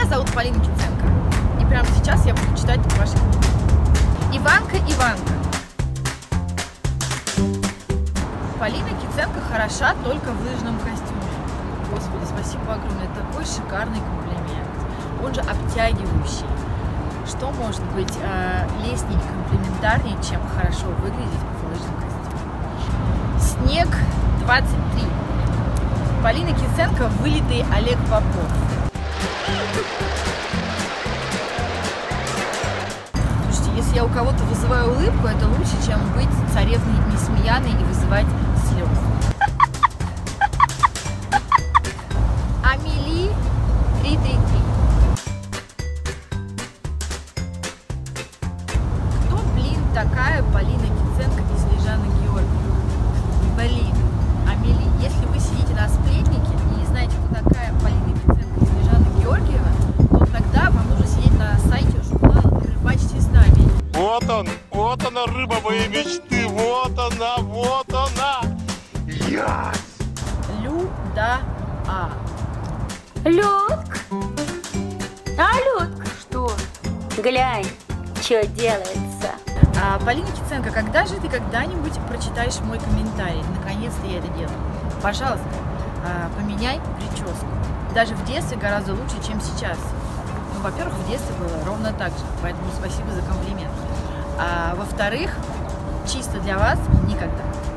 зовут Полина Киценко. И прямо сейчас я буду читать ваши книги. Иванка. Полина Киценко хороша только в лыжном костюме. Господи, спасибо огромное. Это такой шикарный комплимент. Он же обтягивающий. Что может быть лестнее и комплиментарнее, чем хорошо выглядеть в лыжном костюме? Снег 23. Полина Киценко – вылитый Олег Попов. Слушайте, если я у кого-то вызываю улыбку, это лучше, чем быть царевной Несмеяной и вызывать слезы. Амели 333. Кто, блин, такая Полина Киценко и Снежана Георгиева? Блин, Амели, если вы сидите на сплетнике и не знаете, кто такая Полина Киценко и Снежана Георгиева, то тогда вам нужно сидеть на сайте журнала и рыбачьте с нами. Вот она, рыба моей мечты, вот она. Yes! Люда А. Людка? А, Людка, что? Глянь, что делается. Полина Киценко, когда же ты когда-нибудь прочитаешь мой комментарий? Наконец-то я это делаю. Пожалуйста, поменяй прическу. Даже в детстве гораздо лучше, чем сейчас. Ну, во-первых, в детстве было ровно так же, поэтому спасибо за комплимент. А во-вторых, чисто для вас никогда.